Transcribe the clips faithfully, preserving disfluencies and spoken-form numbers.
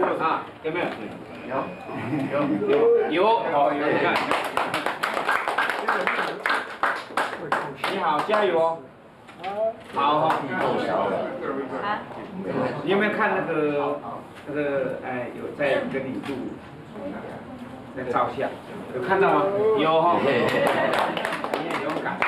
啊，有没有？ 有有有有哦，有你看。你好，加油哦！好好。 啊？ 你有没有看那个那个哎有在跟你录那个照相？有看到吗？有哈。你也勇敢。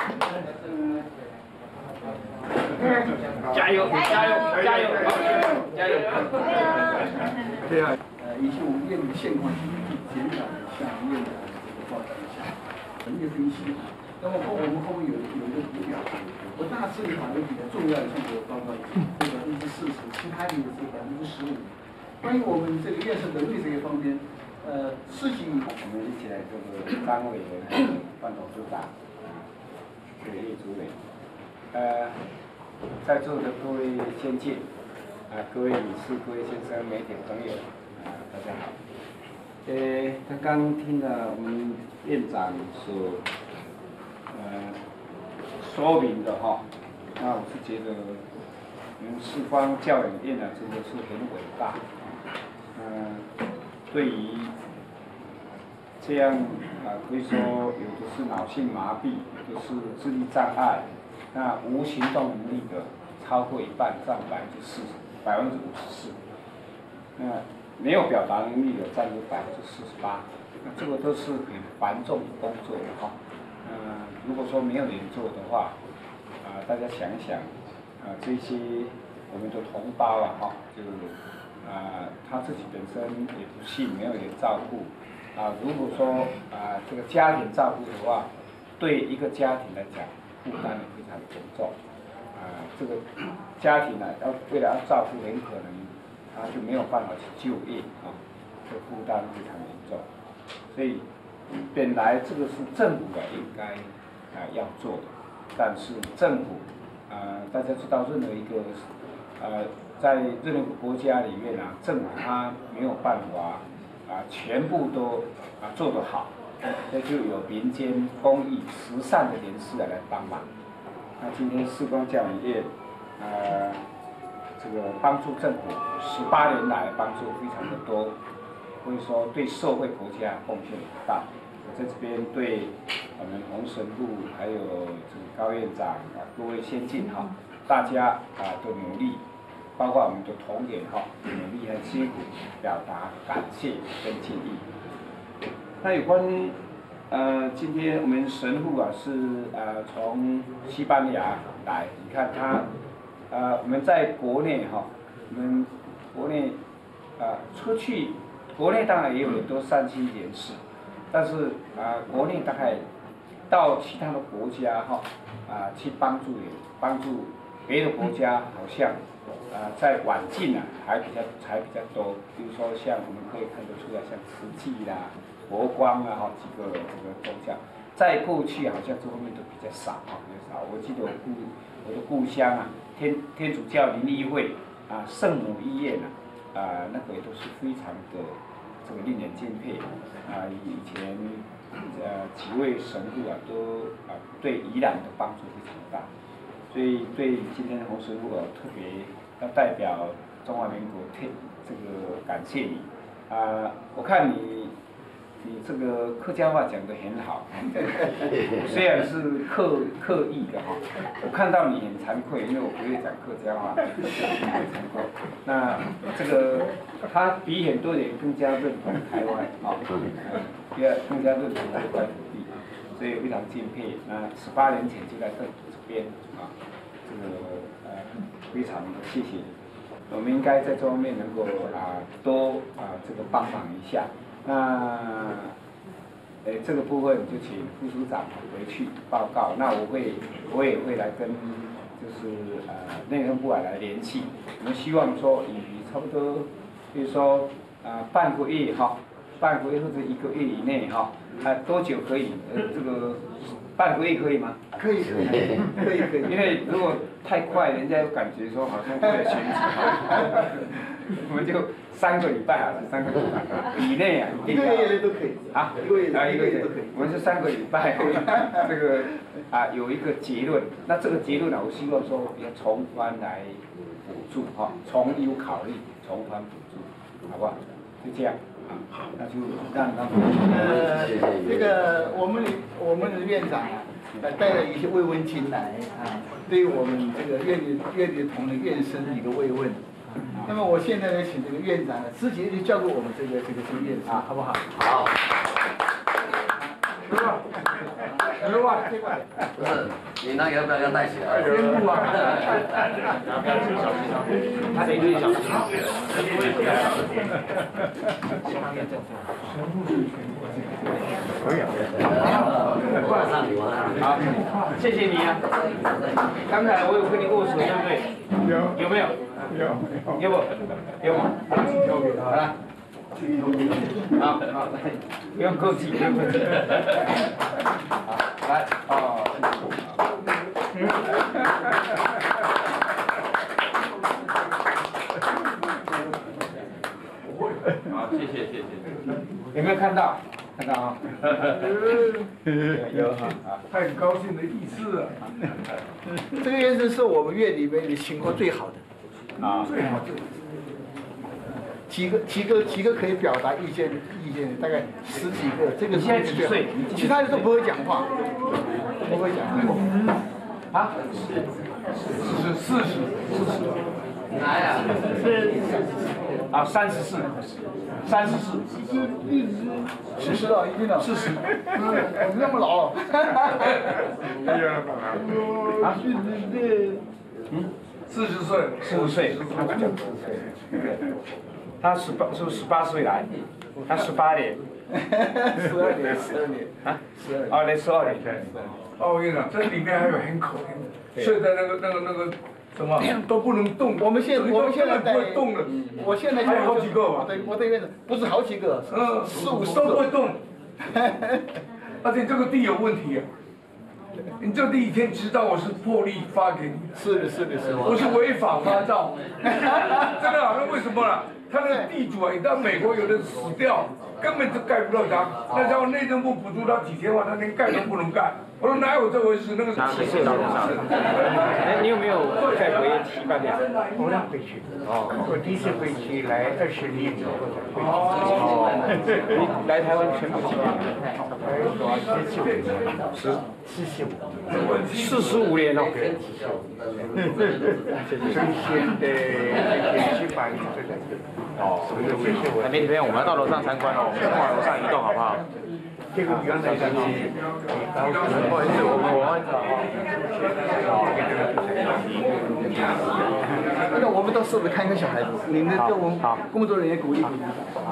加油！加油！加油！加油！对啊。 呃，以及我们院的现况，简短的向院长报告一下，人的分析。那么后我们后面有有一个图表，我大致把那比较重要的项目报告一下，这百分之四十，其他的是百分之十五。关于我们这个院士能力这个方面，呃，事情我们一起来就是张委员、范董事长、学业主委，呃，在座的各位先进，啊、呃，各位女士、各位先生、媒体朋友，啊、呃，大家好。呃，刚刚听了我们院长所呃说明的哈，那我是觉得我们四方教养院啊，真的是很伟大。嗯、呃，对于这样啊、呃，可以说有的是脑性麻痹，有的是智力障碍，那无行动能力的超过一半，占百分之四十，百分之五十四。那没有表达能力的占有百分之四十八。那这个都是很繁重的工作的哈。嗯、呃，如果说没有人做的话，啊、呃，大家想一想，啊、呃，这些我们的同胞啊哈，就啊、呃，他自己本身也不幸没有人照顾。啊，如果说啊这个家庭照顾的话，对一个家庭来讲负担也非常沉重。啊，这个家庭呢，要为了要照顾，很可能他就没有办法去就业啊，这负担非常严重。所以本来这个是政府啊应该啊要做的，但是政府啊大家知道任何一个呃在任何一个国家里面啊，政府它没有办法。啊，全部都啊做得好，那就有民间公益慈善的人士来帮忙。那今天四光教育院，呃，这个帮助政府十八年来帮助非常的多，所以说对社会国家贡献很大。我在这边对我们洪神路还有这个高院长啊各位先进哈，大家啊的努力。包括我们的同仁哈，努力和辛苦，表达感谢跟敬意。那有关呃，今天我们神父啊是呃从西班牙来，你看他呃我们在国内哈，我们国内呃出去，国内当然也有很多善心人士，但是啊、呃、国内大概到其他的国家哈啊、呃、去帮助人，帮助别的国家好像。啊、呃，在晚近啊，还比较还比较多，比如说像我们可以看得出来，像慈济啦、佛光啊，哈几个这个宗教，在过去好像这方面都比较少啊，比较少。我记得我故我的故乡啊，天天主教灵医会啊，圣母医院啊，啊、呃、那个也都是非常的这个令人敬佩啊。以前呃几位神父啊，都啊对宜兰的帮助非常大，所以对今天的洪神父啊特别。要代表中华民国特这个感谢你啊、呃！我看你你这个客家话讲得很好，虽然是刻刻意的哈，我看到你很惭愧，因为我不会讲客家话，很惭愧。那这个他比很多人更加认同台湾啊，比较更加认同这块土地，所以非常敬佩。那十八年前就在这这边啊，这个呃。非常的谢谢你，我们应该在这方面能够啊多啊这个帮忙一下。那呃这个部分就请副署长回去报告。那我会我也会来跟就是呃内政部啊来联系。我们希望说以差不多，比如说啊半个月哈，半个月或者一个月以内哈，啊多久可以？呃这个。半个月可以吗？ 可以，可以，可以，可以。 因为如果太快，人家有感觉说好像为了选举，我们就三个礼拜好了，三个礼拜以内啊， 一个月都可以。 啊， 一个月啊一个月都可以。 我们是三个礼拜，这个啊有一个结论。那这个结论呢，我希望说要从宽来补助哈，从优考虑，从宽补助。 好不好？就这样，那就让让。 呃，这个我们我们的院长啊，呃带了一些慰问金来啊，对我们这个院里院里的同仁院生一个慰问。那么我现在呢，请这个院长呢，直接就交给我们这个这个这个院长，好不好？ 好。 是吧？是吧？ 不是，你那个要不要要带起来？ 宣布啊！他得对小心。可以啊。 马上你好，谢谢你啊。刚才我有跟你握手，对不对？有。有没有？有。有不？有吗？好了。好好，不用客气，不用客气。好，来，哦。好，谢谢谢谢。有没有看到？看到啊。有哈。 太高兴的意思啊！这个院生是我们院里面的情况最好的。啊，最好最好。几个几个几个可以表达意见意见的，大概十几个，这个现在几岁？ 其他的都不会讲话，不会讲话。啊？ 是四十，四十。 来呀！ 是。啊，三十四，三十四。 四十了，已经了。四十。我那么老。 哎呀，啊？嗯？四十岁。四十岁。他十八是十八岁来，他十八年， 十二年，十二年啊，十二，哦，来十二年。 哦，我跟你讲，这里面还有很可怜，睡在那个那个那个什么都不能动。 我们现我们现在不会动了， 我现在还有好几个吧？ 对，我这边不是好几个， 嗯， 四五都不会动，而且这个地有问题啊。你这第一天知道我是破例发给你的， 是的，是的，是的， 我是违法发照，真的啊？那为什么啦？他那个地主啊，你到美国有的死掉，根本就盖不到他，那叫内政部补助他几千万，他连盖都不能盖。我说哪有这回事？那个是歧视。 哎，你有没有在回提办的？ 我俩回去。哦。我第一次回去来二十年以后才回去。 哦。你来台湾全部几年？ 来多少？十九年。十四十五。 四十五年哦。 最先的那个去办这个。哦。 还没这样，我们要到楼上参观哦，往楼上移动好不好？ 这个原来是你高中，不好意思，我们我那我们到市里看看小孩子，你们跟我们工作人员鼓励鼓励。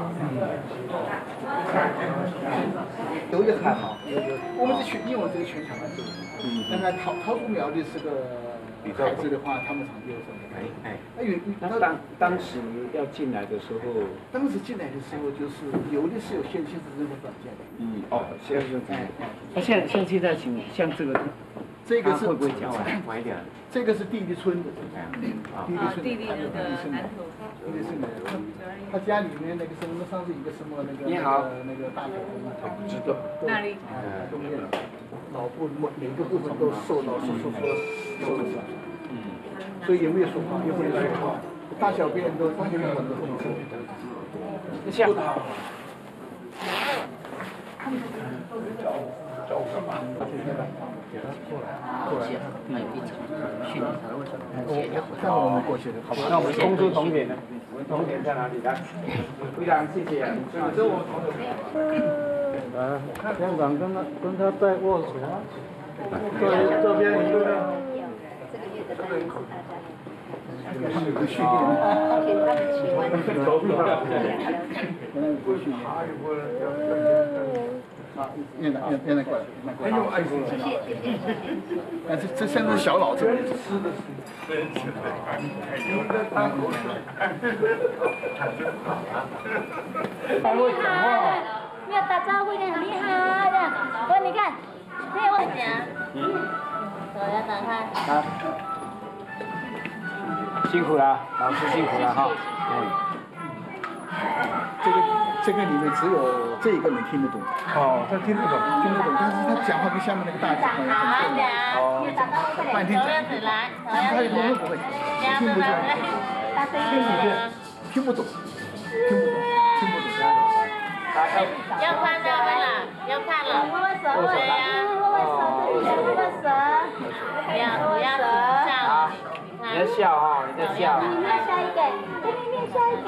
有也还好，我们这全，因为我这个全场蛮多的。嗯。那个桃桃竹苗的是个孩子的话，他们场地有什么？哎哎。哎有那当当时要进来的时候， 当时进来的时候就是有的是有限限制任何短见的。 嗯。哦，现在是这样。那像像现在情况，像这个。 这个是会不会讲晚晚一点？ 这个是弟弟村的，弟弟村， 弟弟那个南头， 弟弟村的，他家里面那个什么，上次一个什么那个那个那个大头他不知道。 那里？ 东面，脑部每个部分都受到手术说受伤，嗯，所以也没有说话，也不能说话，大小便都大小便很多控制。 像。 找我干嘛？给他过来，过来。嗯。去年才为什么？待会我们过去的，好吧？ 那我们公主同点呢？我们同点在哪里？来，非常谢谢。这我同点。 啊，院长跟他跟他在握手啊。这这边一个。 这个月的大家。 他们有个训练。 给他们去完成。 走路了。原来有个训练。啊，院长，院院长过来，过来。哎呦，哎呦，谢谢谢谢。啊，这这现在是小老子。是的，是的。 很厉害，没有打招呼的很厉害的。我你看，没有问题啊。嗯。我要打开。 好。辛苦了，老师辛苦了哈。嗯。 这个这个里面只有这一个人听得懂。 哦，他听得懂， 听得懂，但是他讲话跟下面那个大讲话很像。哦。半天讲。他有时候不会，听不见，听不见，听不懂，听不懂。 要看到没啦？要看了。对呀。不要不要紧张。 你在笑哈，你在笑。 念下一个，给你念下一个。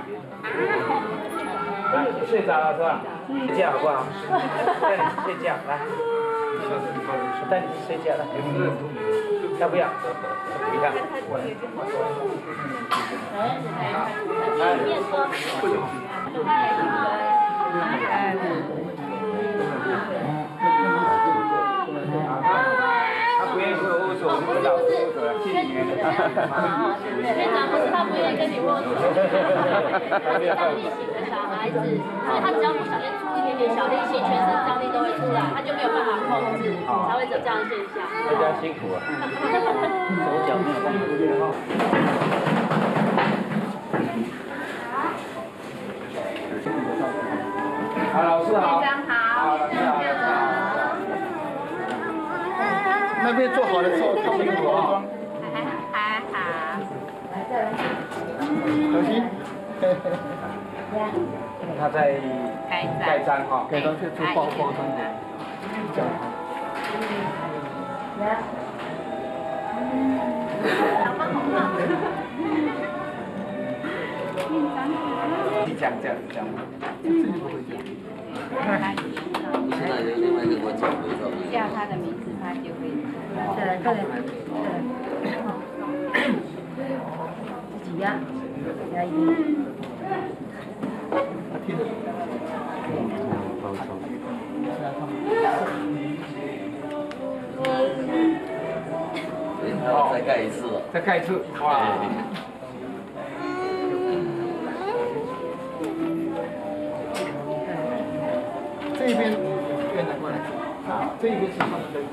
来，睡着了是吧？睡觉好不好？带你睡觉来。带你睡觉来。要不要？你看。 来，念说。 他不愿意跟我握手，我就知道握手了，谢谢你。 学长不是他不愿意跟你握手，他是张力型的小孩子，所以他只要不小心出一点点小力气，全身张力都会出来，他就没有办法控制，才会有这样的现象。 大家辛苦了，手脚没有办法。好，老师好。 非常好， 老师好。 那边做好的时候，他们就化妆。 还好。 小心。 他在盖章哈， 盖章就就包包装的，这样。 你讲这样讲。 现在有另外一个我讲的，叫他的名字，他就会。对对对。自己压，压一点。 他听得懂。 再盖一次了。 再盖一次，哇！ 这一边院长过来，这一边是他们的。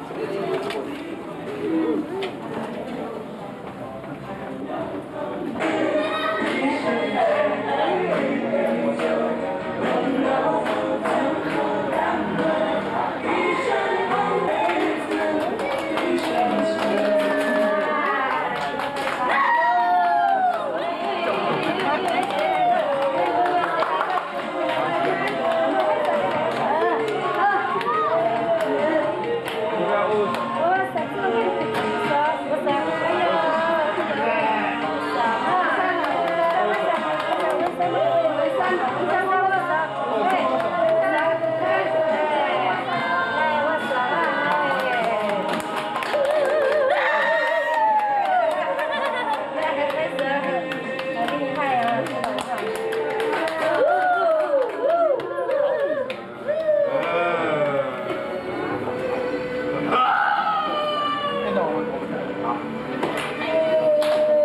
好。